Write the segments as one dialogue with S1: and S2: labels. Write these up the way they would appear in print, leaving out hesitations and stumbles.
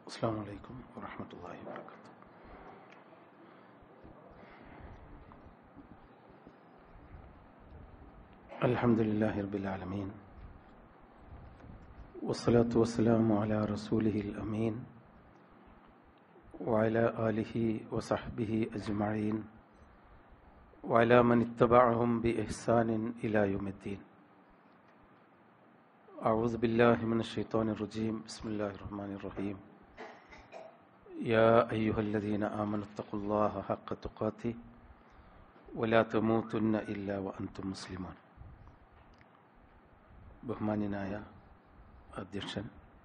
S1: അസ്സലാമു അലൈക്കും വറഹ്മത്തുള്ളാഹി വബറകാതുഹു. അൽഹംദുലില്ലാഹി റബ്ബിൽ ആലമീൻ വസ്സലാത്തു വസ്സലാമു അലാ റസൂലിഹിൽ അമീൻ വഅലാ ആലിഹി വസഹ്ബിഹി അജ്മഈൻ വഅലാ മൻ ഇത്തബഅഹും ബിഇഹ്സാനിൻ ഇലാ യൗമിദ്ദീൻ. أعوذ بالله من الشيطان الرجيم بسم الله الرحمن الرحيم يا أيها الذين آمنوا اتقوا الله حق تقاته ولا تموتن إلا وأنتم مسلمون. ബഹുമാന്യനായ അധ്യക്ഷൻ,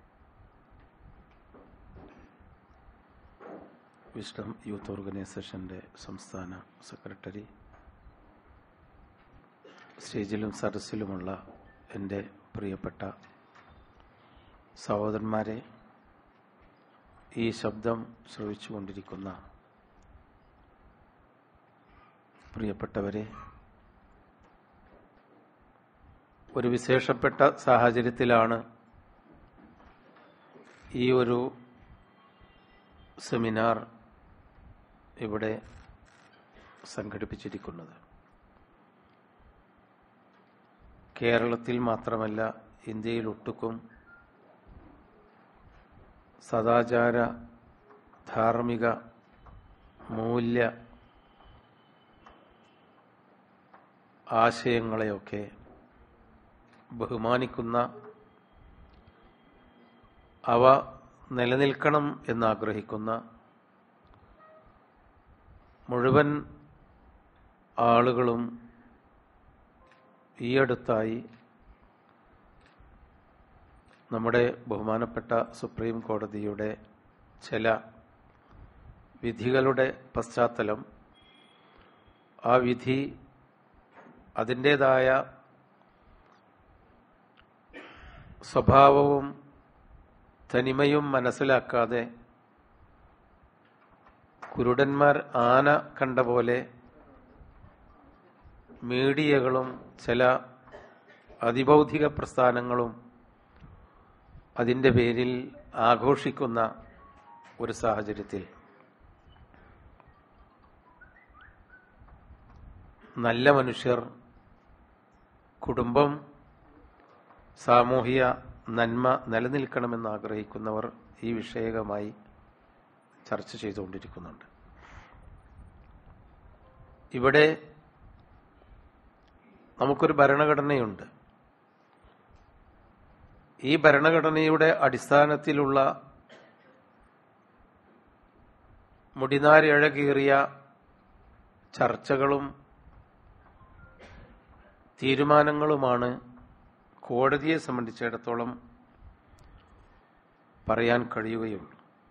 S1: വിസ്ഡം യൂത്ത് ഓർഗനൈസേഷൻ്റെ സംസ്ഥാന സെക്രട്ടറി, സ്റ്റേജിലും സദസ്സിലുമുള്ള എൻ്റെ പ്രിയപ്പെട്ട സഹോദരന്മാരെ, ഈ ശബ്ദം ശ്രവിച്ചുകൊണ്ടിരിക്കുന്ന പ്രിയപ്പെട്ടവരെ, ഒരു വിശേഷപ്പെട്ട സാഹചര്യത്തിലാണ് ഈ ഒരു സെമിനാർ ഇവിടെ സംഘടിപ്പിച്ചിരിക്കുന്നത്. കേരളത്തിൽ മാത്രമല്ല, ഇന്ത്യയിലൊട്ടുക്കും സദാചാര, ധാർമ്മിക, മൂല്യ ആശയങ്ങളെയൊക്കെ ബഹുമാനിക്കുന്ന, അവ നിലനിൽക്കണം എന്നാഗ്രഹിക്കുന്ന മുഴുവൻ ആളുകളും ഈയടുത്തായി നമ്മുടെ ബഹുമാനപ്പെട്ട സുപ്രീം കോടതിയുടെ ചില വിധികളുടെ പശ്ചാത്തലം, ആ വിധി അതിൻ്റേതായ സ്വഭാവവും തനിമയും മനസ്സിലാക്കാതെ കുരുടന്മാർ ആന കണ്ട പോലെ മീഡിയകളും ചില അതിബൗദ്ധിക പ്രസ്ഥാനങ്ങളും അതിൻ്റെ പേരിൽ ആഘോഷിക്കുന്ന ഒരു സാഹചര്യത്തിൽ നല്ല മനുഷ്യർ, കുടുംബം, സാമൂഹിക നന്മ നിലനിൽക്കണമെന്ന് ആഗ്രഹിക്കുന്നവർ ഈ വിഷയകമായി ചർച്ച ചെയ്തുകൊണ്ടിരിക്കുന്നുണ്ട്. ഇവിടെ നമുക്കൊരു ഭരണഘടനയുണ്ട്. ഈ ഭരണഘടനയുടെ അടിസ്ഥാനത്തിലുള്ള മുടിനാരിഴകേറിയ ചർച്ചകളും തീരുമാനങ്ങളുമാണ് കോടതിയെ സംബന്ധിച്ചിടത്തോളം പറയാൻ കഴിയുകയുള്ളൂ.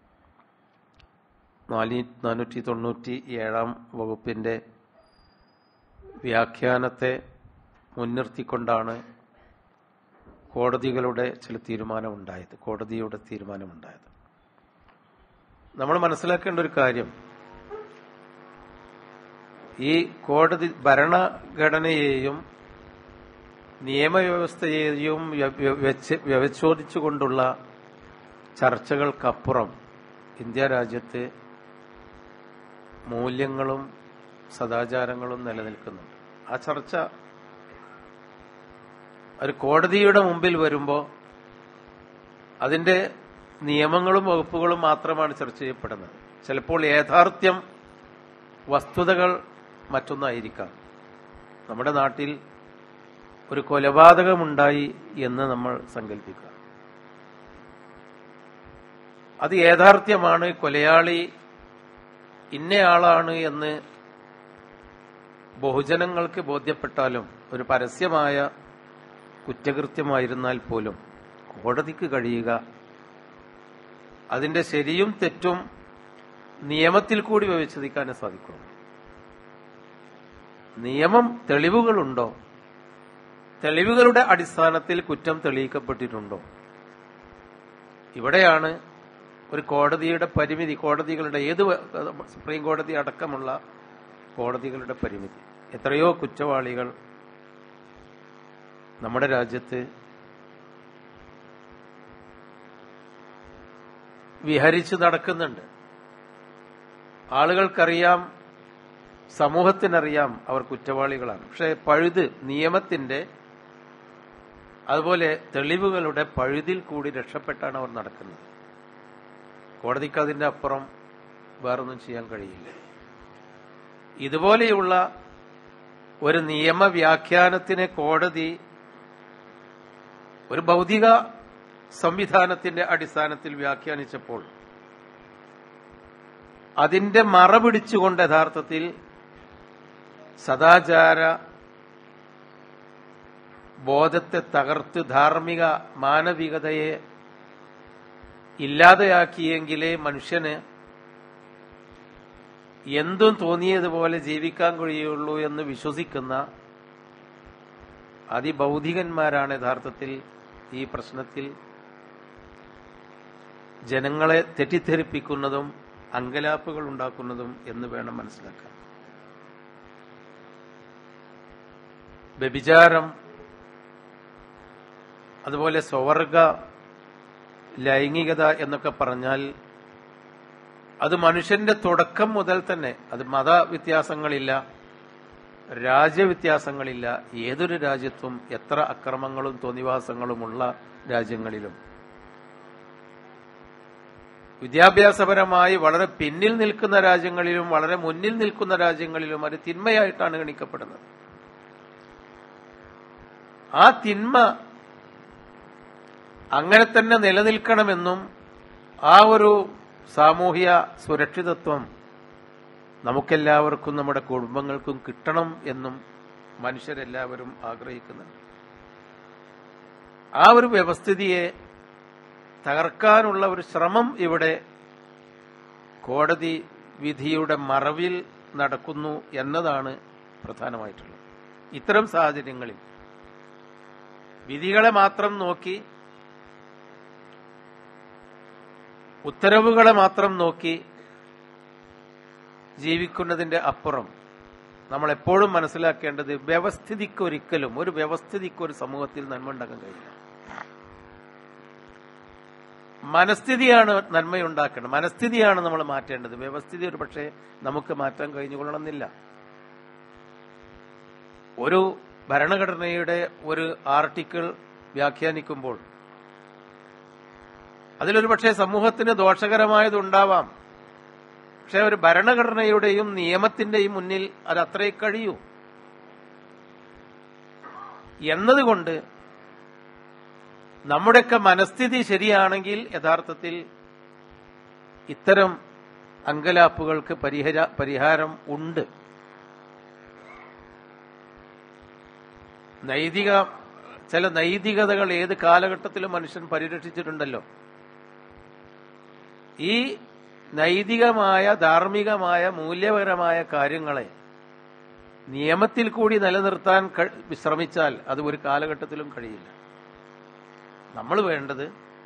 S1: 497 വകുപ്പിന്റെ വ്യാഖ്യാനത്തെ മുൻനിർത്തിക്കൊണ്ടാണ് കോടതിയുടെ തീരുമാനമുണ്ടായത്. നമ്മൾ മനസ്സിലാക്കേണ്ട ഒരു കാര്യം, ഈ കോടതി ഭരണഘടനയെയും നിയമവ്യവസ്ഥയെയും വ്യവച്ഛോദിച്ചുകൊണ്ടുള്ള ചർച്ചകൾക്കപ്പുറം ഇന്ത്യ രാജ്യത്ത് മൂല്യങ്ങളും സദാചാരങ്ങളും നിലനിൽക്കുന്നുണ്ട്. ആ ചർച്ച ഒരു കോടതിയുടെ മുമ്പിൽ വരുമ്പോൾ അതിന്റെ നിയമങ്ങളും വകുപ്പുകളും മാത്രമാണ് ചർച്ച ചെയ്യപ്പെടുന്നത്. ചിലപ്പോൾ യാഥാർത്ഥ്യം, വസ്തുതകൾ മറ്റൊന്നായിരിക്കാം. നമ്മുടെ നാട്ടിൽ ഒരു കൊലപാതകമുണ്ടായി എന്ന് നമ്മൾ സങ്കല്പിക്കുക. അത് യാഥാർത്ഥ്യമാണ്, കൊലയാളി ഇന്നയാളാണ് എന്ന് ബഹുജനങ്ങൾക്ക് ബോധ്യപ്പെട്ടാലും, ഒരു പരസ്യമായ കുറ്റകൃത്യമായിരുന്നാൽ പോലും കോടതിക്ക് കഴിയുക അതിന്റെ ശരിയും തെറ്റും നിയമത്തിൽ കൂടി വിവേചിക്കാനേ സാധിക്കുള്ളൂ. നിയമം, തെളിവുകളുണ്ടോ, തെളിവുകളുടെ അടിസ്ഥാനത്തിൽ കുറ്റം തെളിയിക്കപ്പെട്ടിട്ടുണ്ടോ, ഇവിടെയാണ് ഒരു കോടതിയുടെ പരിമിതി, കോടതികളുടെ സുപ്രീം കോടതി അടക്കമുള്ള കോടതികളുടെ പരിമിതി. എത്രയോ കുറ്റവാളികൾ നമ്മുടെ രാജ്യത്ത് വിഹരിച്ചു നടക്കുന്നുണ്ട്. ആളുകൾക്കറിയാം, സമൂഹത്തിനറിയാം അവർ കുറ്റവാളികളാണ്. പക്ഷെ പഴുത്, നിയമത്തിന്റെ അതുപോലെ തെളിവുകളുടെ പഴുതിൽ കൂടി രക്ഷപ്പെട്ടാണ് അവർ നടക്കുന്നത്. കോടതിക്ക് അതിന്റെ അപ്പുറം വേറൊന്നും ചെയ്യാൻ കഴിയില്ല. ഇതുപോലെയുള്ള ഒരു നിയമവ്യാഖ്യാനത്തിനെ കോടതി ഒരു ഭൗതിക സംവിധാനത്തിന്റെ അടിസ്ഥാനത്തിൽ വ്യാഖ്യാനിച്ചപ്പോൾ അതിന്റെ മറ പിടിച്ചുകൊണ്ട് യഥാർത്ഥത്തിൽ സദാചാര ബോധത്തെ തകർത്ത് ധാർമ്മിക മാനവികതയെ ഇല്ലാതെയാക്കിയെങ്കിലേ മനുഷ്യന് എന്തും തോന്നിയതുപോലെ ജീവിക്കാൻ കഴിയുള്ളൂ എന്ന് വിശ്വസിക്കുന്ന അതിഭൗതികന്മാരാണ് യഥാർത്ഥത്തിൽ ഈ പ്രശ്നത്തിൽ ജനങ്ങളെ തെറ്റിദ്ധരിപ്പിക്കുന്നതും അങ്കലാപ്പുകൾ ഉണ്ടാക്കുന്നതും എന്ന് വേണം മനസ്സിലാക്കാൻ. വ്യഭിചാരം, അതുപോലെ സ്വവർഗ ലൈംഗികത എന്നൊക്കെ പറഞ്ഞാൽ അത് മനുഷ്യന്റെ തുടക്കം മുതൽ തന്നെ, അത് മതവ്യത്യാസങ്ങളില്ല, രാജ്യവ്യത്യാസങ്ങളില്ല, ഏതൊരു രാജ്യത്തും എത്ര അക്രമങ്ങളും തോന്നിവാസങ്ങളുമുള്ള രാജ്യങ്ങളിലും വിദ്യാഭ്യാസപരമായി വളരെ പിന്നിൽ നിൽക്കുന്ന രാജ്യങ്ങളിലും വളരെ മുന്നിൽ നിൽക്കുന്ന രാജ്യങ്ങളിലും അത് തിന്മയായിട്ടാണ് ഗണിക്കപ്പെടുന്നത്. ആ തിന്മ അങ്ങനെ തന്നെ നിലനിൽക്കണമെന്നും ആ ഒരു സാമൂഹ്യ സുരക്ഷിതത്വം നമുക്കെല്ലാവർക്കും നമ്മുടെ കുടുംബങ്ങൾക്കും കിട്ടണം എന്നും മനുഷ്യരെല്ലാവരും ആഗ്രഹിക്കുന്നുണ്ട്. ആ ഒരു വ്യവസ്ഥിതിയെ തകർക്കാനുള്ള ഒരു ശ്രമം ഇവിടെ കോടതി വിധിയുടെ മറവിൽ നടക്കുന്നു എന്നതാണ് പ്രധാനമായിട്ടുള്ളത്. ഇത്തരം സാഹചര്യങ്ങളിൽ വിധികളെ മാത്രം നോക്കി, ഉത്തരവുകളെ മാത്രം നോക്കി ജീവിക്കുന്നതിന്റെ അപ്പുറം നമ്മൾ എപ്പോഴും മനസ്സിലാക്കേണ്ടത് വ്യവസ്ഥിതിക്കൊരിക്കലും, ഒരു വ്യവസ്ഥിതിക്കൊരു സമൂഹത്തിൽ നന്മ ഉണ്ടാക്കാൻ കഴിയില്ല. മനസ്ഥിതിയാണ് നന്മയുണ്ടാക്കേണ്ടത്, മനസ്ഥിതിയാണ് നമ്മൾ മാറ്റേണ്ടത്. വ്യവസ്ഥിതി ഒരു പക്ഷേ നമുക്ക് മാറ്റാൻ കഴിഞ്ഞുകൊള്ളണമെന്നില്ല. ഒരു ഭരണഘടനയുടെ ഒരു ആർട്ടിക്കിൾ വ്യാഖ്യാനിക്കുമ്പോൾ അതിലൊരു പക്ഷേ സമൂഹത്തിന് ദോഷകരമായതുണ്ടാവാം. പക്ഷെ ഒരു ഭരണഘടനയുടെയും നിയമത്തിന്റെയും മുന്നിൽ അത് അത്രേ കഴിയൂ എന്നതുകൊണ്ട് നമ്മുടെയൊക്കെ മനസ്ഥിതി ശരിയാണെങ്കിൽ യഥാർത്ഥത്തിൽ ഇത്തരം അങ്കലാപ്പുകൾക്ക് പരിഹാരം ഉണ്ട്. ചില നൈതികതകൾ ഏത് കാലഘട്ടത്തിലും മനുഷ്യൻ പരിരക്ഷിച്ചിട്ടുണ്ടല്ലോ. ഈ നൈതികമായ, ധാർമ്മികമായ, മൂല്യപരമായ കാര്യങ്ങളെ നിയമത്തിൽ കൂടി നിലനിർത്താൻ ശ്രമിച്ചാൽ അത് ഒരു കാലഘട്ടത്തിലും കഴിയില്ല. നമ്മൾ വേണ്ടത്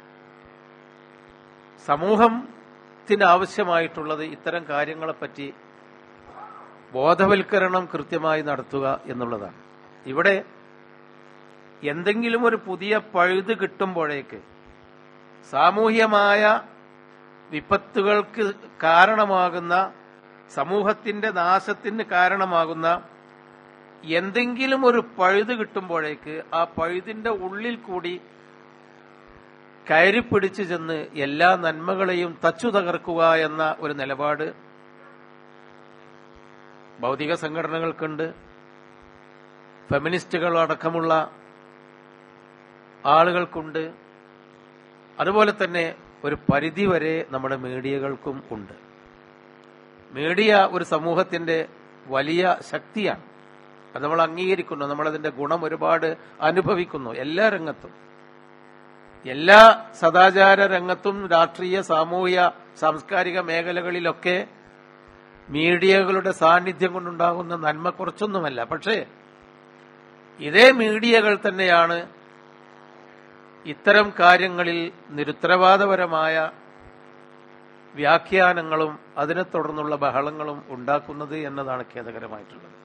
S1: സമൂഹത്തിന് ആവശ്യമായിട്ടുള്ളത് ഇത്തരം കാര്യങ്ങളെപ്പറ്റി ബോധവൽക്കരണം കൃത്യമായി നടത്തുക എന്നുള്ളതാണ്. ഇവിടെ എന്തെങ്കിലും ഒരു പുതിയ പഴുത് കിട്ടുമ്പോഴേക്ക് സാമൂഹ്യമായ വിപത്തുകൾക്ക് കാരണമാകുന്ന, സമൂഹത്തിന്റെ നാശത്തിന് കാരണമാകുന്ന എന്തെങ്കിലും ഒരു പഴുത് കിട്ടുമ്പോഴേക്ക് ആ പഴുതിന്റെ ഉള്ളിൽ കൂടി കയറിപ്പിടിച്ചു ചെന്ന് എല്ലാ നന്മകളെയും തച്ചു തകർക്കുക എന്ന ഒരു നിലപാട് ഭൗതിക സംഘടനകൾക്കുണ്ട്. ഫെമിനിസ്റ്റുകൾ അടക്കമുള്ള ആളുകൾക്കുണ്ട്. അതുപോലെ തന്നെ ഒരു പരിധിവരെ നമ്മുടെ മീഡിയകൾക്കും ഉണ്ട്. മീഡിയ ഒരു സമൂഹത്തിന്റെ വലിയ ശക്തിയാണ്. അത് നമ്മൾ അംഗീകരിക്കുന്നു. നമ്മളതിന്റെ ഗുണം ഒരുപാട് അനുഭവിക്കുന്നു. എല്ലാ രംഗത്തും, എല്ലാ സദാചാര രംഗത്തും, രാഷ്ട്രീയ, സാമൂഹ്യ, സാംസ്കാരിക മേഖലകളിലൊക്കെ മീഡിയകളുടെ സാന്നിധ്യം കൊണ്ടുണ്ടാകുന്ന നന്മ കുറച്ചൊന്നുമല്ല. പക്ഷേ ഇതേ മീഡിയകൾ തന്നെയാണ് ഇത്തരം കാര്യങ്ങളിൽ നിരുത്തരവാദപരമായ വ്യാഖ്യാനങ്ങളും അതിനെ തുടർന്നുള്ള ബഹളങ്ങളും ഉണ്ടാക്കുന്നത് എന്നതാണ് ഖേദകരമായിട്ടുള്ളത്.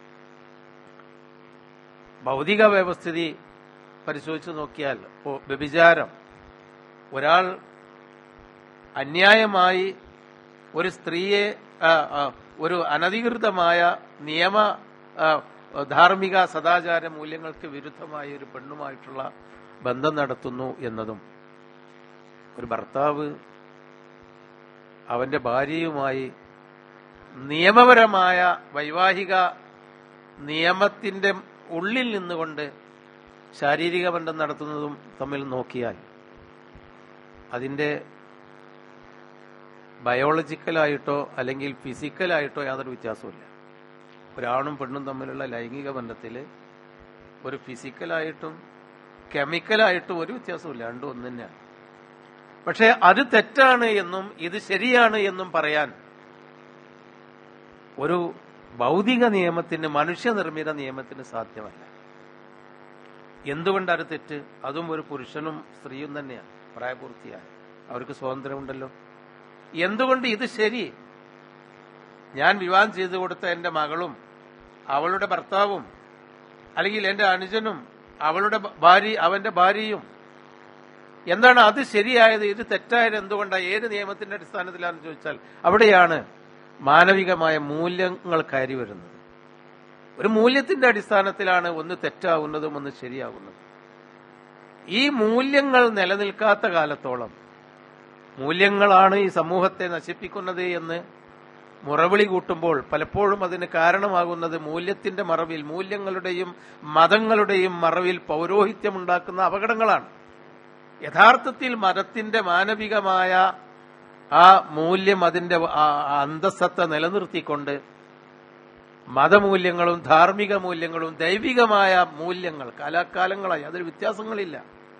S1: ഭൗതിക വ്യവസ്ഥിതി പരിശോധിച്ച് നോക്കിയാൽ വ്യഭിചാരം, ഒരാൾ അന്യായമായി ഒരു സ്ത്രീയെ ഒരു അനധികൃതമായ നിയമ ധാർമ്മിക സദാചാര മൂല്യങ്ങൾക്ക് വിരുദ്ധമായ ഒരു പെണ്ണുമായിട്ടുള്ള ബന്ധം നടത്തുന്നു എന്നതും, ഒരു ഭർത്താവ് അവന്റെ ഭാര്യയുമായി നിയമപരമായ വൈവാഹിക നിയമത്തിന്റെ ഉള്ളിൽ നിന്നുകൊണ്ട് ശാരീരിക ബന്ധം നടത്തുന്നതും തമ്മിൽ നോക്കിയാൽ അതിന്റെ ബയോളജിക്കലായിട്ടോ അല്ലെങ്കിൽ ഫിസിക്കലായിട്ടോ യാതൊരു വ്യത്യാസമില്ല. ഒരാണും പെണ്ണും തമ്മിലുള്ള ലൈംഗിക ബന്ധത്തിൽ ഒരു ഫിസിക്കലായിട്ടും കെമിക്കലായിട്ടും ഒരു വ്യത്യാസമില്ല, രണ്ടും ഒന്ന് തന്നെയാണ്. പക്ഷെ അത് തെറ്റാണ് എന്നും ഇത് ശരിയാണ് എന്നും പറയാൻ ഒരു ഭൗതിക നിയമത്തിന്, മനുഷ്യനിർമ്മിത നിയമത്തിന് സാധ്യമല്ല. എന്തുകൊണ്ട് അത് തെറ്റ്? അതും ഒരു പുരുഷനും സ്ത്രീയും തന്നെയാണ്, പ്രായപൂർത്തിയായ, അവർക്ക് സ്വാതന്ത്ര്യമുണ്ടല്ലോ. എന്തുകൊണ്ട് ഇത് ശരി? ഞാൻ വിവാഹം ചെയ്തു കൊടുത്ത എന്റെ മകളും അവളുടെ ഭർത്താവും, അല്ലെങ്കിൽ എന്റെ അനുജനും അവളുടെ അവന്റെ ഭാര്യയും, എന്താണ് അത് ശരിയായത്, ഇത് തെറ്റായത് എന്തുകൊണ്ടാണ്, ഏത് നിയമത്തിന്റെ അടിസ്ഥാനത്തിലാണെന്ന് ചോദിച്ചാൽ അവിടെയാണ് മാനവികമായ മൂല്യങ്ങൾ കയറി വരുന്നത്. ഒരു മൂല്യത്തിന്റെ അടിസ്ഥാനത്തിലാണ് ഒന്ന് തെറ്റാവുന്നതും ഒന്ന് ശരിയാവുന്നതും. ഈ മൂല്യങ്ങൾ നിലനിൽക്കാത്ത കാലത്തോളം, മൂല്യങ്ങളാണ് ഈ സമൂഹത്തെ നശിപ്പിക്കുന്നത് എന്ന് മുറവിളി കൂട്ടുമ്പോൾ പലപ്പോഴും അതിന് കാരണമാകുന്നത് മൂല്യത്തിന്റെ മറവിൽ, മൂല്യങ്ങളുടെയും മതങ്ങളുടെയും മറവിൽ പൗരോഹിത്യമുണ്ടാക്കുന്ന അപകടങ്ങളാണ്. യഥാർത്ഥത്തിൽ മതത്തിന്റെ മാനവികമായ ആ മൂല്യം, അതിന്റെ അന്തസ്സത്ത നിലനിർത്തിക്കൊണ്ട് മതമൂല്യങ്ങളും ധാർമ്മിക മൂല്യങ്ങളും ദൈവികമായ മൂല്യങ്ങൾ കാലാകാലങ്ങളായി അതിൽ വ്യത്യാസങ്ങളില്ല.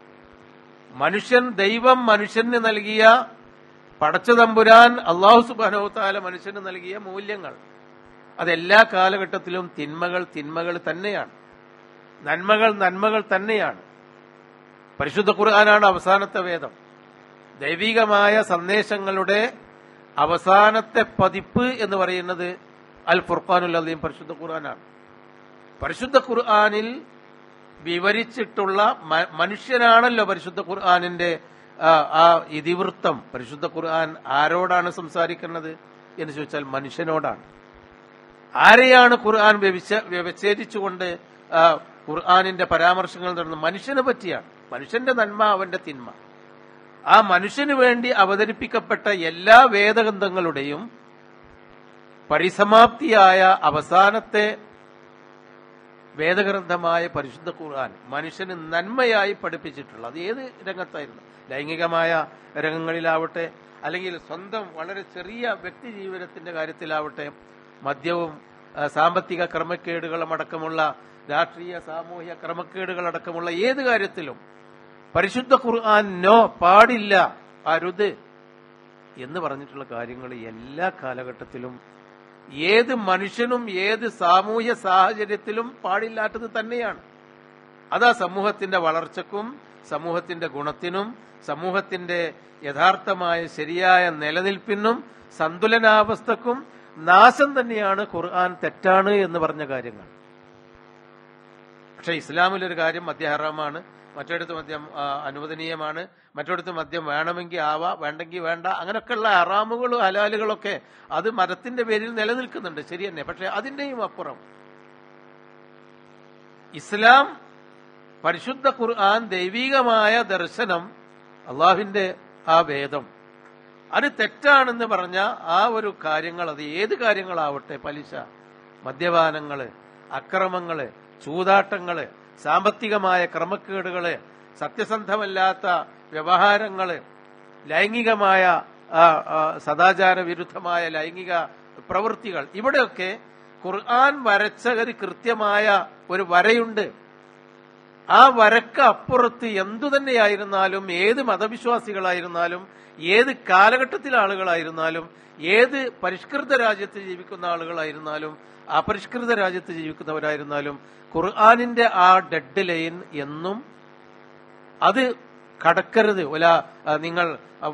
S1: ദൈവം മനുഷ്യന് നൽകിയ, പടച്ചതമ്പുരാൻ അല്ലാഹു സുബ്ഹാനഹു വ തആല മനുഷ്യന് നൽകിയ മൂല്യങ്ങൾ, അതെല്ലാ കാലഘട്ടത്തിലും തിന്മകൾ തന്നെയാണ്, നന്മകൾ തന്നെയാണ്. പരിശുദ്ധ ഖുർആനാണ് അവസാനത്തെ വേദം. ദൈവികമായ സന്ദേശങ്ങളുടെ അവസാനത്തെ പതിപ്പ് എന്ന് പറയുന്നത് അൽ ഫുർഖാനുൽ അദീം പരിശുദ്ധ ഖുർആനാണ്. പരിശുദ്ധ ഖുർആനിൽ വിവരിച്ചിട്ടുള്ള മനുഷ്യനാണല്ലോ പരിശുദ്ധ ഖുർആനിന്റെ ആ ഇതിവൃത്തം. പരിശുദ്ധ ഖുർആൻ ആരോടാണ് സംസാരിക്കുന്നത് എന്ന് ചോദിച്ചാൽ മനുഷ്യനോടാണ്. ആരെയാണ് ഖുർആൻ വ്യവച്ഛേദിച്ചുകൊണ്ട് ഖുർആനിന്റെ പരാമർശങ്ങൾ നടന്നത്? മനുഷ്യനെ പറ്റിയാണ്. മനുഷ്യന്റെ നന്മ, അവന്റെ തിന്മ. ആ മനുഷ്യന് വേണ്ടി അവതരിപ്പിക്കപ്പെട്ട എല്ലാ വേദഗ്രന്ഥങ്ങളുടെയും പരിസമാപ്തിയായ അവസാനത്തെ വേദഗ്രന്ഥമായ പരിശുദ്ധ ഖുർആൻ മനുഷ്യന് നന്മയായി പഠിപ്പിച്ചിട്ടുള്ളത്. അത് ഏത് രംഗത്തായിരുന്നു, ലൈംഗികമായ രംഗങ്ങളിലാവട്ടെ, അല്ലെങ്കിൽ സ്വന്തം വളരെ ചെറിയ വ്യക്തി ജീവിതത്തിന്റെ കാര്യത്തിലാവട്ടെ, മദ്യവും സാമ്പത്തിക ക്രമക്കേടുകളും അടക്കമുള്ള രാഷ്ട്രീയ സാമൂഹ്യ ക്രമക്കേടുകളടക്കമുള്ള ഏത് കാര്യത്തിലും പരിശുദ്ധ ഖുർആൻ നോ, പാടില്ല, അരുത് എന്ന് പറഞ്ഞിട്ടുള്ള കാര്യങ്ങൾ എല്ലാ കാലഘട്ടത്തിലും ഏത് മനുഷ്യനും ഏത് സാമൂഹ്യ സാഹചര്യത്തിലും പാടില്ലാത്തത് തന്നെയാണ്. അതാ സമൂഹത്തിന്റെ വളർച്ചക്കും സമൂഹത്തിന്റെ ഗുണത്തിനും സമൂഹത്തിന്റെ യഥാർത്ഥമായ ശരിയായ നിലനിൽപ്പിനും സന്തുലനാവസ്ഥക്കും നാശം തന്നെയാണ് ഖുർആൻ തെറ്റാണ് എന്ന് പറഞ്ഞ കാര്യങ്ങൾ. പക്ഷെ ഇസ്ലാമിലൊരു കാര്യം മദ്യം ഹറാമാണ്, മറ്റിടത്ത് മദ്യം അനുവദനീയമാണ്, മറ്റിടത്ത് മദ്യം വേണമെങ്കിൽ ആവാ, വേണ്ടെങ്കിൽ വേണ്ട, അങ്ങനെയൊക്കെയുള്ള ഹറാമുകളും ഹലാലുകളൊക്കെ അത് മതത്തിന്റെ പേരിൽ നിലനിൽക്കുന്നുണ്ട്, ശരി തന്നെ. പക്ഷെ അതിന്റെയും അപ്പുറം ഇസ്ലാം, പരിശുദ്ധ ഖുർആൻ, ദൈവികമായ ദർശനം, അള്ളാഹുവിന്റെ ആ വേദം, അത് തെറ്റാണെന്ന് പറഞ്ഞ ആ ഒരു കാര്യങ്ങൾ, അത് ഏത് കാര്യങ്ങളാവട്ടെ, പലിശ, മദ്യപാനങ്ങള്, അക്രമങ്ങള്, ചൂതാട്ടങ്ങള്, സാമ്പത്തികമായ ക്രമക്കേടുകള്, സത്യസന്ധമല്ലാത്ത വ്യവഹാരങ്ങള്, ലൈംഗികമായ സദാചാര വിരുദ്ധമായ ലൈംഗിക പ്രവൃത്തികൾ, ഇവിടെയൊക്കെ ഖുർആൻ വരച്ച ഒരു കൃത്യമായ ഒരു വരയുണ്ട്. ആ വരക്ക് അപ്പുറത്ത് എന്തു തന്നെയായിരുന്നാലും, ഏത് മതവിശ്വാസികളായിരുന്നാലും, ഏത് കാലഘട്ടത്തിലെ ആളുകളായിരുന്നാലും, ഏത് പരിഷ്കൃത രാജ്യത്ത് ജീവിക്കുന്ന ആളുകളായിരുന്നാലും അപരിഷ്കൃത രാജ്യത്ത് ജീവിക്കുന്നവരായിരുന്നാലും, ഖുർആനിന്റെ ആ ഡെഡ് ലൈൻ എന്നും അത് കടക്കരുത്. നിങ്ങൾ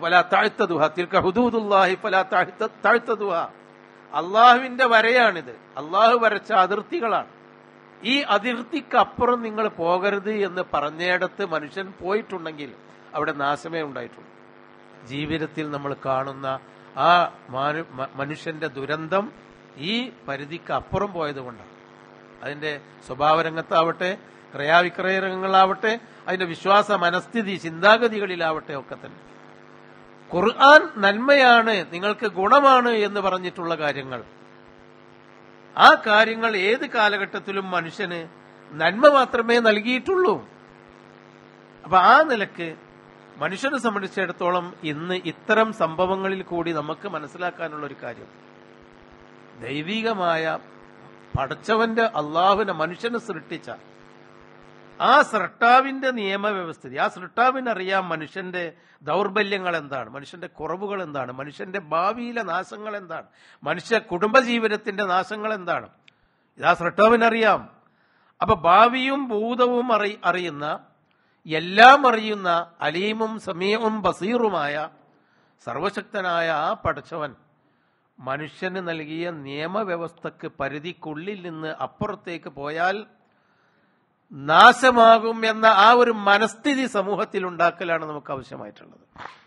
S1: അള്ളാഹുവിന്റെ വരയാണിത്, അള്ളാഹു വരച്ച അതിർത്തികളാണ്. ഈ അതിർത്തിക്കപ്പുറം നിങ്ങൾ പോകരുത് എന്ന് പറഞ്ഞിടത്ത് മനുഷ്യൻ പോയിട്ടുണ്ടെങ്കിൽ അവിടെ നാശമേ ഉണ്ടായിട്ടുള്ളൂ. ജീവിതത്തിൽ നമ്മൾ കാണുന്ന ആ മനുഷ്യന്റെ ദുരന്തം ഈ പരിധിക്ക് അപ്പുറം പോയതുകൊണ്ടാണ്. അതിന്റെ സ്വഭാവരംഗത്താവട്ടെ, ക്രയാവിക്രയ രംഗങ്ങളാവട്ടെ, അതിന്റെ വിശ്വാസ മനസ്ഥിതി ചിന്താഗതികളിലാവട്ടെ ഒക്കെ തന്നെ ഖുർആൻ നന്മയാണ്, നിങ്ങൾക്ക് ഗുണമാണ് എന്ന് പറഞ്ഞിട്ടുള്ള കാര്യങ്ങൾ, ആ കാര്യങ്ങൾ ഏത് കാലഘട്ടത്തിലും മനുഷ്യന് നന്മ മാത്രമേ നൽകിയിട്ടുള്ളൂ. അപ്പൊ ആ നിലക്ക് മനുഷ്യനെ സംബന്ധിച്ചിടത്തോളം ഇന്ന് ഇത്തരം സംഭവങ്ങളിൽ കൂടി നമുക്ക് മനസ്സിലാക്കാനുള്ള ഒരു കാര്യം, ദൈവികമായ പടച്ചവന്റെ അള്ളാഹുവിനെ മനുഷ്യനെ സൃഷ്ടിച്ച ആ സൃഷ്ടാവിന്റെ നിയമവ്യവസ്ഥിതി, ആ സൃഷ്ടാവിനറിയാം മനുഷ്യന്റെ ദൗർബല്യങ്ങൾ എന്താണ്, മനുഷ്യന്റെ കുറവുകൾ എന്താണ്, മനുഷ്യന്റെ ഭാവിയിലെ നാശങ്ങൾ എന്താണ്, മനുഷ്യ കുടുംബജീവിതത്തിന്റെ നാശങ്ങൾ എന്താണ്, ഇതാ സൃഷ്ടാവിനറിയാം. അപ്പൊ ഭാവിയും ഭൂതവും അറിയുന്ന, എല്ലാം അറിയുന്ന, അലീമും സമീഉം ബസീറുമായ സർവശക്തനായ ആ പടച്ചവൻ മനുഷ്യന് നൽകിയ നിയമവ്യവസ്ഥക്ക് പരിധിക്കുള്ളിൽ നിന്ന് അപ്പുറത്തേക്ക് പോയാൽ നാശമാകും എന്ന ആ ഒരു മനസ്ഥിതി സമൂഹത്തിൽ ഉണ്ടാക്കലാണ് നമുക്ക് ആവശ്യമായിട്ടുള്ളത്.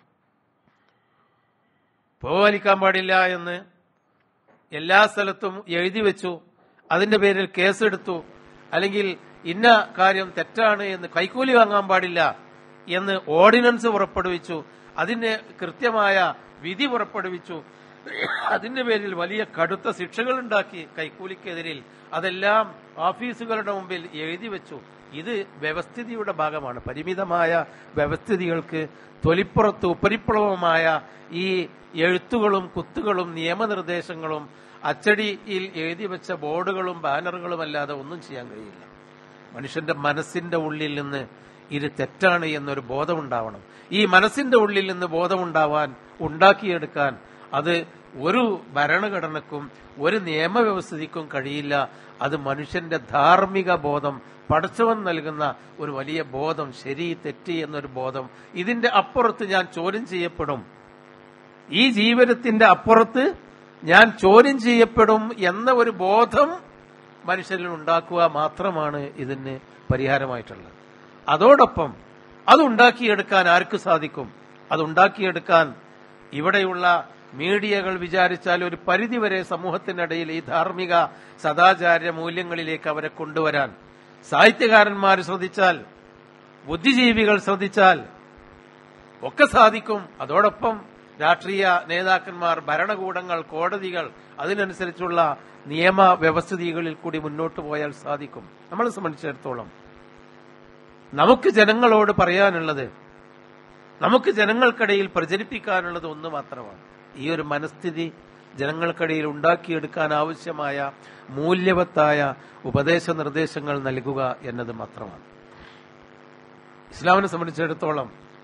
S1: പോവാലിക്കാൻ പാടില്ല എന്ന് എല്ലാ സ്ഥലത്തും എഴുതി വെച്ചു, അതിന്റെ പേരിൽ കേസെടുത്തു, അല്ലെങ്കിൽ ഇന്ന കാര്യം തെറ്റാണ് എന്ന്, കൈക്കൂലി വാങ്ങാൻ പാടില്ല എന്ന് ഓർഡിനൻസ് പുറപ്പെടുവിച്ചു, അതിന് കൃത്യമായ വിധി പുറപ്പെടുവിച്ചു, അതിന്റെ പേരിൽ വലിയ കടുത്ത ശിക്ഷകൾ ഉണ്ടാക്കി കൈക്കൂലിക്കെതിരിൽ, അതെല്ലാം ഓഫീസുകളുടെ മുമ്പിൽ എഴുതി വെച്ചു. ഇത് വ്യവസ്ഥിതിയുടെ ഭാഗമാണ്. പരിമിതമായ വ്യവസ്ഥിതികൾക്ക് തൊലിപ്പുറത്ത് ഉപരിപ്ലവമായ ഈ എഴുത്തുകളും കുത്തുകളും നിയമനിർദ്ദേശങ്ങളും അച്ചടിയിൽ എഴുതി വെച്ച ബോർഡുകളും ബാനറുകളും അല്ലാതെ ഒന്നും ചെയ്യാൻ കഴിയില്ല. മനുഷ്യന്റെ മനസ്സിന്റെ ഉള്ളിൽ നിന്ന് ഇത് തെറ്റാണ് എന്നൊരു ബോധമുണ്ടാവണം. ഈ മനസ്സിന്റെ ഉള്ളിൽ നിന്ന് ഉണ്ടാക്കിയെടുക്കാൻ അത് ഒരു ഭരണഘടനക്കും ഒരു നിയമവ്യവസ്ഥിതിക്കും കഴിയില്ല. അത് മനുഷ്യന്റെ ധാർമ്മിക ബോധം, പടച്ചവൻ നൽകുന്ന ഒരു വലിയ ബോധം, ശരി തെറ്റ് എന്നൊരു ബോധം, ഇതിന്റെ അപ്പുറത്ത് ഞാൻ ചോദ്യം ചെയ്യപ്പെടും, ഈ ജീവിതത്തിന്റെ അപ്പുറത്ത് ഞാൻ ചോദ്യം ചെയ്യപ്പെടും എന്ന ഒരു ബോധം മനുഷ്യരിൽ ഉണ്ടാക്കുക മാത്രമാണ് ഇതിന് പരിഹാരമായിട്ടുള്ളത്. അതോടൊപ്പം അതുണ്ടാക്കിയെടുക്കാൻ ആർക്ക് സാധിക്കും? അതുണ്ടാക്കിയെടുക്കാൻ ഇവിടെയുള്ള മീഡിയകൾ വിചാരിച്ചാൽ ഒരു പരിധിവരെ സമൂഹത്തിനിടയിൽ ഈ ധാർമ്മിക സദാചാര മൂല്യങ്ങളിലേക്ക് അവരെ കൊണ്ടുവരാൻ സാഹിത്യകാരന്മാർ ശ്രദ്ധിച്ചാൽ, ബുദ്ധിജീവികൾ ശ്രദ്ധിച്ചാൽ ഒക്കെ സാധിക്കും. അതോടൊപ്പം രാഷ്ട്രീയ നേതാക്കന്മാർ, ഭരണകൂടങ്ങൾ, കോടതികൾ, അതിനനുസരിച്ചുള്ള നിയമ വ്യവസ്ഥിതികളിൽ കൂടി മുന്നോട്ട് പോയാൽ സാധിക്കും. നമ്മളെ സംബന്ധിച്ചിടത്തോളം നമുക്ക് ജനങ്ങളോട് പറയാനുള്ളത്, നമുക്ക് ജനങ്ങൾക്കിടയിൽ പ്രചരിപ്പിക്കാനുള്ളത് ഒന്ന് മാത്രമാണ്. ഈ ഒരു മനസ്ഥിതി ജനങ്ങൾക്കിടയിൽ ഉണ്ടാക്കിയെടുക്കാൻ ആവശ്യമായ മൂല്യവത്തായ ഉപദേശ നിർദ്ദേശങ്ങൾ നൽകുക എന്നത് മാത്രമാണ്. ഇസ്ലാമിനെ സംബന്ധിച്ചിടത്തോളം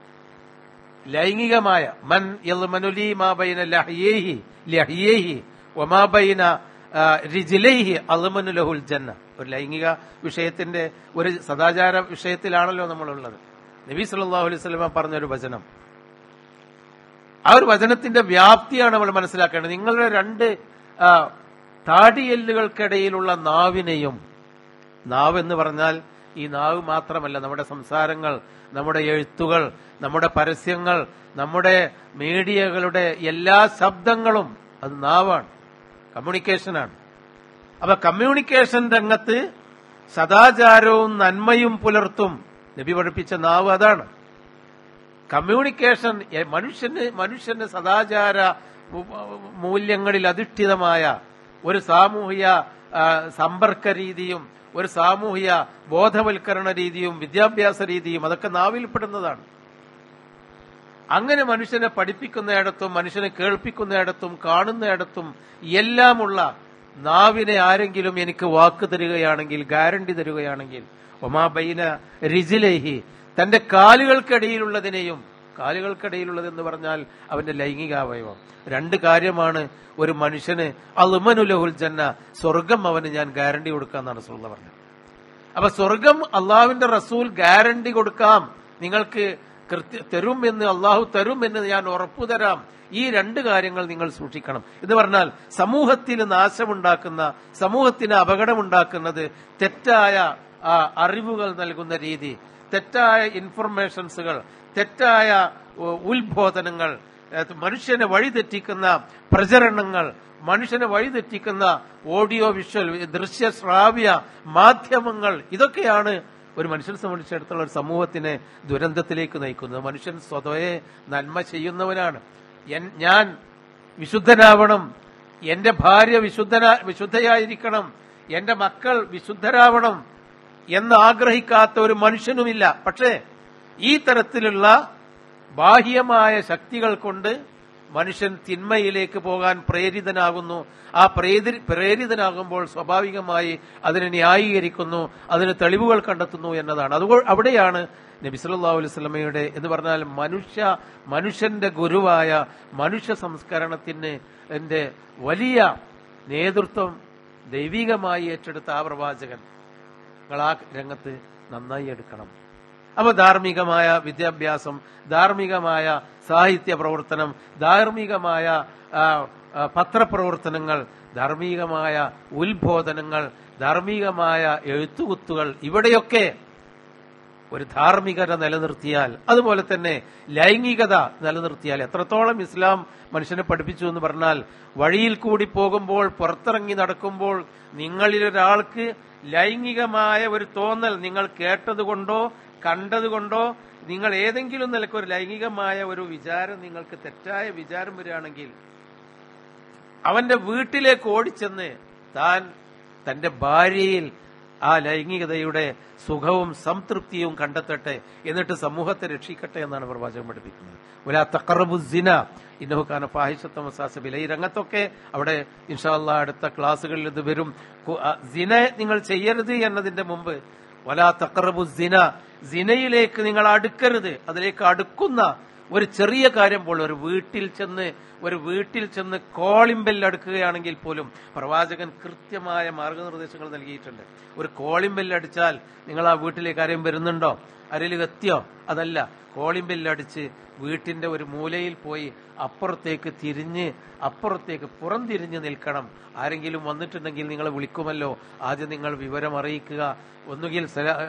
S1: ലൈംഗികമായ മൻ യൽമനുലി മാ ബൈന ലഹ്യേഹി വമാ ബൈന റിജ്ലൈഹി അൽമനു ലഹുൽ ജന്ന. ഒരു ലൈംഗിക വിഷയത്തിന്റെ ഒരു സദാചാര വിഷയത്തിലാണല്ലോ നമ്മളുള്ളത്. നബി സല്ലല്ലാഹു അലൈഹി വസല്ലം പറഞ്ഞൊരു വചനം, ആ ഒരു വചനത്തിന്റെ വ്യാപ്തിയാണ് നമ്മൾ മനസ്സിലാക്കേണ്ടത്. നിങ്ങളുടെ രണ്ട് താടിയെല്ലുകൾക്കിടയിലുള്ള നാവിനെയും, നാവ് എന്ന് പറഞ്ഞാൽ ഈ നാവ് മാത്രമല്ല, നമ്മുടെ സംസാരങ്ങൾ, നമ്മുടെ എഴുത്തുകൾ, നമ്മുടെ പരസ്യങ്ങൾ, നമ്മുടെ മീഡിയകളുടെ എല്ലാ ശബ്ദങ്ങളും അത് നാവാണ്, കമ്മ്യൂണിക്കേഷനാണ്. അപ്പൊ കമ്മ്യൂണിക്കേഷൻ രംഗത്ത് സദാചാരവും നന്മയും പുലർത്തും നബി പഠിപ്പിച്ച നാവ് അതാണ്. കമ്മ്യൂണിക്കേഷൻ മനുഷ്യന് സദാചാര മൂല്യങ്ങളിൽ അധിഷ്ഠിതമായ ഒരു സാമൂഹിക സമ്പർക്ക രീതിയും ഒരു സാമൂഹിക ബോധവൽക്കരണ രീതിയും വിദ്യാഭ്യാസ രീതിയും അതൊക്കെ നാവിൽപ്പെടുന്നതാണ്. അങ്ങനെ മനുഷ്യനെ പഠിപ്പിക്കുന്നിടത്തും മനുഷ്യനെ കേൾപ്പിക്കുന്നിടത്തും കാണുന്നിടത്തും എല്ലാമുള്ള നാവിനെ ആരെങ്കിലും എനിക്ക് വാക്ക് തരികയാണെങ്കിൽ, ഗ്യാരണ്ടി തരികയാണെങ്കിൽ, ഒമാ ബൈന റിജ്ലൈഹി, തന്റെ കാലുകൾക്കിടയിലുള്ളതിനെയും, കാലുകൾക്കിടയിലുള്ളതെന്ന് പറഞ്ഞാൽ അവന്റെ ലൈംഗികാവയവം, രണ്ട് കാര്യമാണ് ഒരു മനുഷ്യന് അൽമനു ലഹുൽ ജന്ന, സ്വർഗം അവന് ഞാൻ ഗ്യാരണ്ടി കൊടുക്കാന്നാണ് റസൂലുള്ളാഹി പറഞ്ഞത്. അപ്പൊ സ്വർഗം അള്ളാഹുവിന്റെ റസൂൽ ഗ്യാരണ്ടി കൊടുക്കാം, നിങ്ങൾക്ക് തരും എന്ന്, അള്ളാഹു തരും എന്ന് ഞാൻ ഉറപ്പുതരാം. ഈ രണ്ട് കാര്യങ്ങൾ നിങ്ങൾ സൂക്ഷിക്കണം എന്ന് പറഞ്ഞാൽ സമൂഹത്തിന് നാശമുണ്ടാക്കുന്ന, സമൂഹത്തിന് അപകടമുണ്ടാക്കുന്നത് തെറ്റായ അറിവുകൾ നൽകുന്ന രീതി, തെറ്റായ ഇൻഫർമേഷൻസുകൾ, തെറ്റായ ഉത്ബോധനങ്ങൾ, മനുഷ്യനെ വഴിതെറ്റിക്കുന്ന പ്രചരണങ്ങൾ, മനുഷ്യനെ വഴിതെറ്റിക്കുന്ന ഓഡിയോ വിഷ്വൽ ദൃശ്യ ശ്രാവ്യ മാധ്യമങ്ങൾ, ഇതൊക്കെയാണ് ഒരു മനുഷ്യനെ സംബന്ധിച്ചിടത്തോളം ഒരു സമൂഹത്തിനെ ദുരന്തത്തിലേക്ക് നയിക്കുന്നത്. മനുഷ്യൻ സ്വതവേ നന്മ ചെയ്യുന്നവനാണ്. ഞാൻ വിശുദ്ധനാവണം, എന്റെ ഭാര്യ വിശുദ്ധയായിരിക്കണം, എന്റെ മക്കൾ വിശുദ്ധരാവണം എന്ന് ആഗ്രഹിക്കാത്ത ഒരു മനുഷ്യനുമില്ല. പക്ഷേ ഈ തരത്തിലുള്ള ബാഹ്യമായ ശക്തികൾ കൊണ്ട് മനുഷ്യൻ തിന്മയിലേക്ക് പോകാൻ പ്രേരിതനാകുന്നു. ആ പ്രേരിതനാകുമ്പോൾ സ്വാഭാവികമായി അതിനെ ന്യായീകരിക്കുന്നു, അതിന് തെളിവുകൾ കണ്ടെത്തുന്നു എന്നതാണ്. അതുകൊണ്ട് അവിടെയാണ് നബി സല്ലല്ലാഹു അലൈഹി വസല്ലമയുടെ എന്ന് പറഞ്ഞാൽ മനുഷ്യന്റെ ഗുരുവായ മനുഷ്യ സംസ്കരണത്തിന് എന്റെ വലിയ നേതൃത്വം ദൈവികമായി ഏറ്റെടുത്ത ആ പ്രവാചകൻ നിങ്ങൾ ആ രംഗത്ത് നന്നായി എടുക്കണം. അപ്പൊ ധാർമ്മികമായ വിദ്യാഭ്യാസം, ധാർമ്മികമായ സാഹിത്യ പ്രവർത്തനം, ധാർമ്മികമായ പത്രപ്രവർത്തനങ്ങൾ, ധാർമ്മികമായ ഉത്ബോധനങ്ങൾ, ധാർമ്മികമായ എഴുത്തുകുത്തുകൾ, ഇവിടെയൊക്കെ ഒരു ധാർമ്മികത നിലനിർത്തിയാൽ, അതുപോലെ തന്നെ ലൈംഗികത നിലനിർത്തിയാൽ, എത്രത്തോളം ഇസ്ലാം മനുഷ്യനെ പഠിപ്പിച്ചു എന്ന് പറഞ്ഞാൽ, വഴിയിൽ കൂടി പോകുമ്പോൾ, പുറത്തിറങ്ങി നടക്കുമ്പോൾ നിങ്ങളിലൊരാൾക്ക് ലൈംഗികമായ ഒരു തോന്നൽ നിങ്ങൾ കേട്ടതുകൊണ്ടോ കണ്ടതുകൊണ്ടോ നിങ്ങൾ ഏതെങ്കിലും നിലയ്ക്ക് ഒരു ലൈംഗികമായ ഒരു വിചാരം, നിങ്ങൾക്ക് തെറ്റായ വിചാരം വരികയാണെങ്കിൽ അവന്റെ വീട്ടിലേക്ക് ഓടിച്ചെന്ന് താൻ തന്റെ ഭാര്യയിൽ ആ ലൈംഗികതയുടെ സുഖവും സംതൃപ്തിയും കണ്ടെത്തട്ടെ, എന്നിട്ട് സമൂഹത്തെ രക്ഷിക്കട്ടെ എന്നാണ് പ്രവാചകൻ പഠിപ്പിക്കുന്നത്. വലാ തഖറബു സിന ഇന്നഹു കാന ഫാഹിശത്തൻ വസാഅ. ഈ രംഗത്തൊക്കെ അവിടെ ഇൻഷാ അല്ലാഹ് അടുത്ത ക്ലാസ്സുകളിൽ ഇത് വരും. സിന നിങ്ങൾ ചെയ്യരുത് എന്നതിന്റെ മുമ്പ് വലാ തഖറബു സിന, സിനയിലേക്ക് നിങ്ങൾ അടുക്കരുത്. അതിലേക്ക് അടുക്കുന്ന ഒരു ചെറിയ കാര്യം പോലും, ഒരു വീട്ടിൽ ചെന്ന് കോളിംഗ് ബെൽ അടുക്കുകയാണെങ്കിൽ പോലും പ്രവാചകൻ കൃത്യമായ മാർഗനിർദ്ദേശങ്ങൾ നൽകിയിട്ടുണ്ട്. ഒരു കോളിംഗ് ബെൽ അടിച്ചാൽ നിങ്ങൾ ആ വീട്ടിലേക്ക് ആരെയും വരുന്നുണ്ടോ, ആരെങ്കിലും എത്തിയോ? അതല്ല, കോളിംഗ് ബെൽ അടിച്ച് വീട്ടിന്റെ ഒരു മൂലയിൽ പോയി അപ്പുറത്തേക്ക് പുറംതിരിഞ്ഞ് നിൽക്കണം. ആരെങ്കിലും വന്നിട്ടുണ്ടെങ്കിൽ നിങ്ങളെ വിളിക്കുമല്ലോ, ആദ്യം നിങ്ങൾ വിവരം അറിയിക്കുക. ഒന്നുകിൽ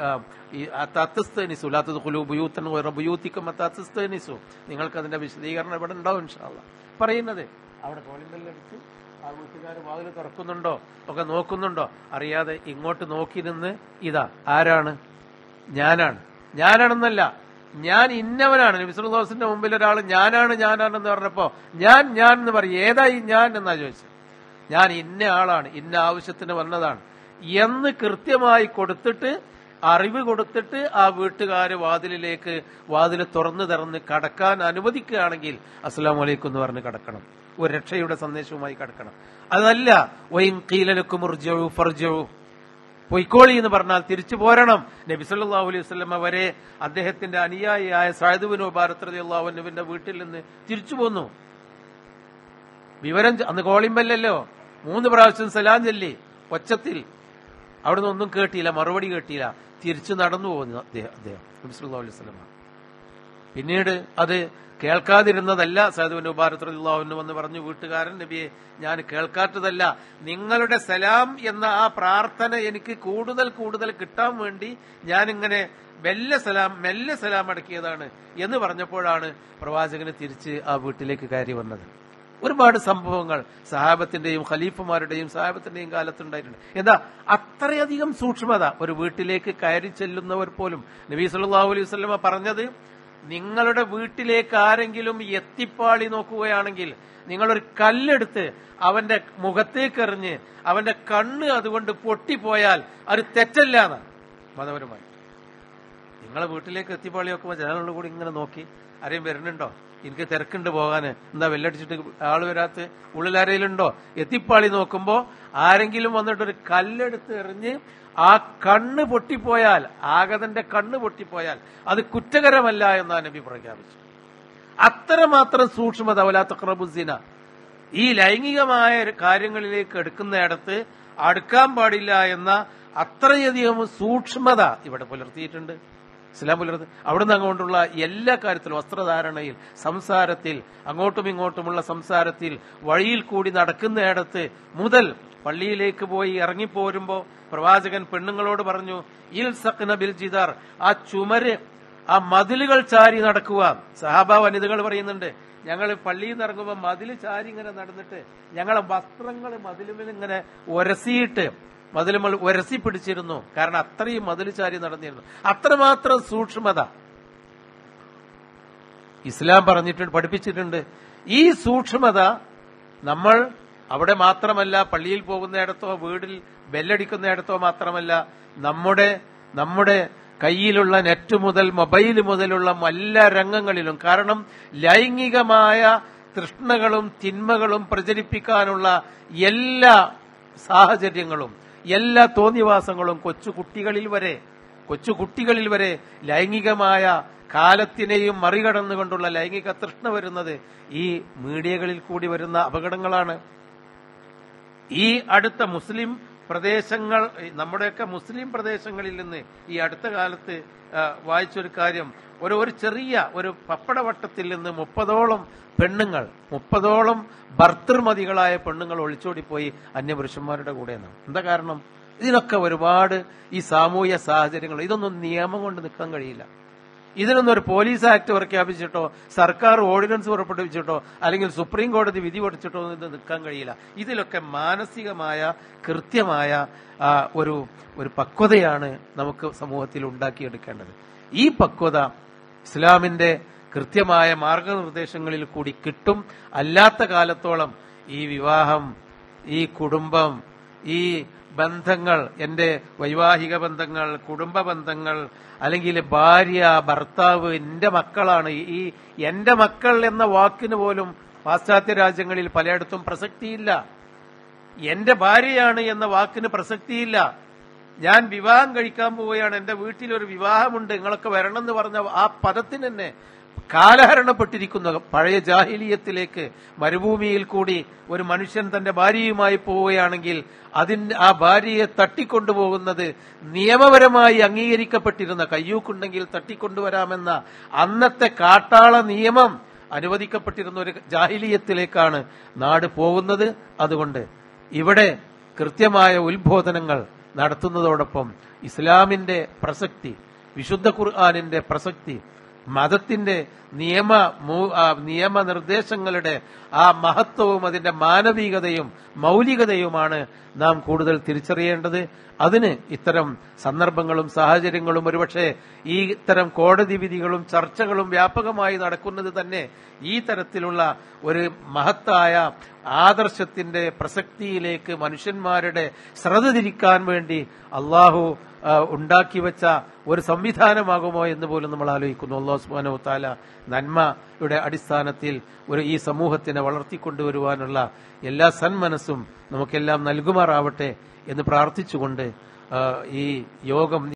S1: നിങ്ങൾക്ക് അതിന്റെ വിശദീകരണം ഇവിടെ ഉണ്ടാവും ഇൻഷാ അല്ലാഹ്. പറയുന്നത് അവിടെ കോളിംഗ് ബെല്ലടിച്ച് ആ വീട്ടുകാർ വാതിൽ തുറക്കുന്നുണ്ടോ ഒക്കെ നോക്കുന്നുണ്ടോ, അറിയാതെ ഇങ്ങോട്ട് നോക്കി നിന്ന് ഇതാ ആരാണ്, ഞാനാണെന്നല്ല, ഞാൻ ഇന്നവനാണ്. നബി സല്ലല്ലാഹു അലൈഹി വസല്ലം മുമ്പിൽ ഒരാൾ ഞാനാണെന്ന് പറഞ്ഞപ്പോ ഞാൻ എന്ന് പറയും. ഏതായി ഞാൻ എന്നാ ചോദിച്ചത്. ഞാൻ ഇന്ന ആളാണ്, ഇന്ന ആവശ്യത്തിന് വന്നതാണ് എന്ന് കൃത്യമായി കൊടുത്തിട്ട്, അറിവ് കൊടുത്തിട്ട് ആ വീട്ടുകാര് വാതിൽ തുറന്ന് കടക്കാൻ അനുവദിക്കുകയാണെങ്കിൽ അസ്സലാമു അലൈക്കും എന്ന് പറഞ്ഞ് കടക്കണം. ഒരു രക്ഷയുടെ സന്ദേശവുമായി കടക്കണം. അതല്ല വൈൻ ഖീലലക്കും ഇർജിഉ ഫർജിഉ, പൊയ്ക്കോളി എന്ന് പറഞ്ഞാൽ തിരിച്ചു പോരണം. നബി സല്ലല്ലാഹു അലൈഹി വസല്ലം വരെ അദ്ദേഹത്തിന്റെ അനുയായിയായ സഅദ് ഇബ്നു ഉബാദ റളിയല്ലാഹു അൻഹുവിന്റെ വീട്ടിൽ നിന്ന് തിരിച്ചു പോന്നു. വിവരം അന്ന് കോളിംഗ് ബെല്ലല്ലോ, 3 പ്രാവശ്യം സലാം ചൊല്ലി ഒച്ചത്തിൽ. അവിടുന്ന് ഒന്നും കേട്ടില്ല, മറുപടി കേട്ടില്ല, തിരിച്ചു നടന്നു പോകുന്നു അദ്ദേഹം നബി സല്ലല്ലാഹു അലൈഹി വസല്ലം. പിന്നീട് അത് കേൾക്കാതിരുന്നതല്ല. സഅദ് ഇബ്നു ഉബാദ റളിയല്ലാഹു അൻഹു എന്ന് പറഞ്ഞു, വീട്ടുകാരൻ നബിയെ ഞാൻ കേൾക്കാത്തതല്ല, നിങ്ങളുടെ സലാം എന്ന ആ പ്രാർത്ഥന എനിക്ക് കൂടുതൽ കിട്ടാൻ വേണ്ടി ഞാനിങ്ങനെ മെല്ലെ സലാം അടക്കിയതാണ് എന്ന് പറഞ്ഞപ്പോഴാണ് പ്രവാചകന് തിരിച്ച് ആ വീട്ടിലേക്ക് കയറി വന്നത്. ഒരുപാട് സംഭവങ്ങൾ സഹാബത്തിന്റെയും ഖലീഫമാരുടെയും സഹാബത്തിന്റെയും കാലത്തുണ്ടായിട്ടുണ്ട്. എന്താ അത്രയധികം സൂക്ഷ്മത ഒരു വീട്ടിലേക്ക് കയറി ചെല്ലുന്നവർ പോലും. നബി സല്ലല്ലാഹു അലൈഹി വസല്ലം പറഞ്ഞത്, നിങ്ങളുടെ വീട്ടിലേക്ക് ആരെങ്കിലും എത്തിപ്പാളി നോക്കുകയാണെങ്കിൽ നിങ്ങളൊരു കല്ലെടുത്ത് അവന്റെ മുഖത്തേക്ക് എറിഞ്ഞ് അവന്റെ കണ്ണ് അതുകൊണ്ട് പൊട്ടിപ്പോയാൽ അത് തെറ്റല്ലാന്ന്. മതപരമായി നിങ്ങളെ വീട്ടിലേക്ക് എത്തിപ്പാളി നോക്കുമ്പോൾ ജനങ്ങളുടെ കൂടി ഇങ്ങനെ നോക്കി, ആരെയും വരുന്നുണ്ടോ, എനിക്ക് തിരക്കുണ്ട് പോകാന്, എന്താ വെല്ലടിച്ചിട്ട് ആള് വരാത്ത, ഉള്ളിലാരയിലുണ്ടോ? എത്തിപ്പാളി നോക്കുമ്പോ ആരെങ്കിലും വന്നിട്ടൊരു കല്ലെടുത്ത് എറിഞ്ഞ് ആ കണ്ണ് പൊട്ടിപ്പോയാൽ, ആഗതന്റെ കണ്ണ് പൊട്ടിപ്പോയാൽ അത് കുറ്റകരമല്ല എന്നാണ് നബി പ്രഖ്യാപിച്ചു. അത്രമാത്രം സൂക്ഷ്മത. വലാ തഖറബു സിന, ഈ ലൈംഗികമായ കാര്യങ്ങളിലേക്ക് എടുക്കുന്നിടത്ത് അടുക്കാൻ പാടില്ല എന്ന അത്രയധികം സൂക്ഷ്മത ഇവിടെ പുലർത്തിയിട്ടുണ്ട്. ഇസ്ലാം പുലർത്തുന്നത്. അവിടുന്ന് അങ്ങോട്ടുള്ള എല്ലാ കാര്യത്തിലും, വസ്ത്രധാരണയിൽ, സംസാരത്തിൽ, അങ്ങോട്ടും ഇങ്ങോട്ടുമുള്ള സംസാരത്തിൽ, വഴിയിൽ കൂടി നടക്കുന്നിടത്ത് മുതൽ പള്ളിയിലേക്ക് പോയി ഇറങ്ങിപ്പോരുമ്പോ പ്രവാചകൻ പെണ്ണുങ്ങളോട് പറഞ്ഞു, ഇൽസഖ്ന ബിൽ ജിദാർ, ആ ചുമര്, ആ മതിലുകൾ ചാരി നടക്കുക. സഹാബ വനിതകൾ പറയുന്നുണ്ട്, ഞങ്ങൾ പള്ളിയിൽ നിന്ന് ഇറങ്ങുമ്പോൾ മതില് ചാരി ഇങ്ങനെ നടന്നിട്ട് ഞങ്ങളെ വസ്ത്രങ്ങൾ മതിലുമിൽ ഇങ്ങനെ ഉരസിയിട്ട് മതിലുമൽ ഉരസി പിടിച്ചിരുന്നു. കാരണം അത്രയും മതില് ചാരി നടന്നിരുന്നു. അത്രമാത്രം സൂക്ഷ്മത ഇസ്ലാം പഠിപ്പിച്ചിട്ടുണ്ട്. ഈ സൂക്ഷ്മത നമ്മൾ അവിടെ മാത്രമല്ല, പള്ളിയിൽ പോകുന്നിടത്തോ വീടിൽ ബെല്ലടിക്കുന്നിടത്തോ മാത്രമല്ല, നമ്മുടെ കയ്യിലുള്ള നെറ്റ് മുതൽ മൊബൈൽ മുതലുള്ള എല്ലാ രംഗങ്ങളിലും. കാരണം ലൈംഗികമായ തൃഷ്ണകളും തിന്മകളും പ്രചരിപ്പിക്കാനുള്ള എല്ലാ സാഹചര്യങ്ങളും, എല്ലാ തോന്നിവാസങ്ങളും കൊച്ചുകുട്ടികളിൽ വരെ ലൈംഗികമായ കാലത്തിനെയും മറികടന്നുകൊണ്ടുള്ള ലൈംഗിക തൃഷ്ണ വരുന്നത് ഈ മീഡിയകളിൽ കൂടി വരുന്ന അപകടങ്ങളാണ്. ഈ അടുത്ത മുസ്ലിം പ്രദേശങ്ങൾ, നമ്മുടെയൊക്കെ മുസ്ലിം പ്രദേശങ്ങളിൽ നിന്ന് ഈ അടുത്ത കാലത്ത് വായിച്ചൊരു കാര്യം, ഒരു ചെറിയ ഒരു പപ്പടവട്ടത്തിൽ നിന്ന് 30ഓളം ഭർത്തൃമതികളായ പെണ്ണുങ്ങൾ ഒളിച്ചോടിപ്പോയി അന്യപുരുഷന്മാരുടെ കൂടെയാണ്. എന്താ കാരണം? ഇതിനൊക്കെ ഒരുപാട് ഈ സാമൂഹ്യ സാഹചര്യങ്ങൾ, ഇതൊന്നും നിയമം കൊണ്ട് നിൽക്കാൻ കഴിയില്ല. ഇതിനൊന്നും ഒരു പോലീസ് ആക്ട് പ്രഖ്യാപിച്ചിട്ടോ സർക്കാർ ഓർഡിനൻസ് പുറപ്പെടുവിച്ചിട്ടോ അല്ലെങ്കിൽ സുപ്രീം കോടതി വിധി പഠിച്ചിട്ടോ ഇത് നിൽക്കാൻ കഴിയില്ല. ഇതിലൊക്കെ മാനസികമായ കൃത്യമായ ഒരു പക്വതയാണ് നമുക്ക് സമൂഹത്തിൽ ഉണ്ടാക്കിയെടുക്കേണ്ടത്. ഈ പക്വത ഇസ്ലാമിന്റെ കൃത്യമായ മാർഗനിർദ്ദേശങ്ങളിൽ കൂടി കിട്ടും. അല്ലാത്ത കാലത്തോളം ഈ വിവാഹം, ഈ കുടുംബം, ഈ ബന്ധങ്ങൾ, എന്റെ വൈവാഹിക ബന്ധങ്ങൾ, കുടുംബ ബന്ധങ്ങൾ, അല്ലെങ്കിൽ ഭാര്യ, ഭർത്താവ്, എന്റെ മക്കളാണ്, ഈ എന്റെ മക്കൾ എന്ന വാക്കിന് പോലും പാശ്ചാത്യ രാജ്യങ്ങളിൽ പലയിടത്തും പ്രസക്തിയില്ല. എന്റെ ഭാര്യയാണ് എന്ന വാക്കിന് പ്രസക്തിയില്ല. ഞാൻ വിവാഹം കഴിക്കാൻ പോവുകയാണ്, എന്റെ വീട്ടിലൊരു വിവാഹമുണ്ട്, നിങ്ങളൊക്കെ വരണം എന്ന് പറഞ്ഞ ആ പദത്തിന് തന്നെ കാലഹരണപ്പെട്ടിരിക്കുന്ന പഴയ ജാഹിലിയത്തിലേക്ക് മരുഭൂമിയിൽ കൂടി ഒരു മനുഷ്യൻ തന്റെ ഭാര്യയുമായി പോവുകയാണെങ്കിൽ ആ ഭാര്യയെ തട്ടിക്കൊണ്ടുപോകുന്നത് നിയമപരമായി അംഗീകരിക്കപ്പെട്ടിരുന്ന, കയ്യൂക്കുണ്ടെങ്കിൽ തട്ടിക്കൊണ്ടുവരാമെന്ന അന്നത്തെ കാട്ടാള നിയമം അനുവദിക്കപ്പെട്ടിരുന്ന ഒരു ജാഹിലിയത്തിലേക്കാണ് നാട് പോകുന്നത്. അതുകൊണ്ട് ഇവിടെ കൃത്യമായ ഉത്ബോധനങ്ങൾ നടത്തുന്നതോടൊപ്പം ഇസ്ലാമിന്റെ പ്രസക്തി, വിശുദ്ധ ഖുർആനിന്റെ പ്രസക്തി, മതത്തിന്റെ നിയമനിർദ്ദേശങ്ങളുടെ ആ മഹത്വവും അതിന്റെ മാനവികതയും മൗലികതയുമാണ് നാം കൂടുതൽ തിരിച്ചറിയേണ്ടത്. അതിന് ഇത്തരം സന്ദർഭങ്ങളും സാഹചര്യങ്ങളും, ഒരുപക്ഷെ ഈ ഇത്തരം കോടതി വിധികളും ചർച്ചകളും വ്യാപകമായി നടക്കുന്നത് തന്നെ ഈ തരത്തിലുള്ള ഒരു മഹത്തായ ആദർശത്തിന്റെ പ്രസക്തിയിലേക്ക് മനുഷ്യന്മാരുടെ ശ്രദ്ധ തിരിക്കാൻ വേണ്ടി അള്ളാഹു ഉണ്ടാക്കിവെച്ച ഒരു സംവിധാനമാകുമോ എന്ന് പോലും നമ്മൾ ആലോചിക്കുന്നു. അല്ലാഹു സുബ്ഹാനഹു വ തആല നന്മയുടെ അടിസ്ഥാനത്തിൽ ഈ സമൂഹത്തിനെ വളർത്തിക്കൊണ്ടുവരുവാനുള്ള എല്ലാ സന്മനസ്സും നമുക്കെല്ലാം നൽകുമാറാവട്ടെ എന്ന് പ്രാർത്ഥിച്ചുകൊണ്ട് ഈ യോഗം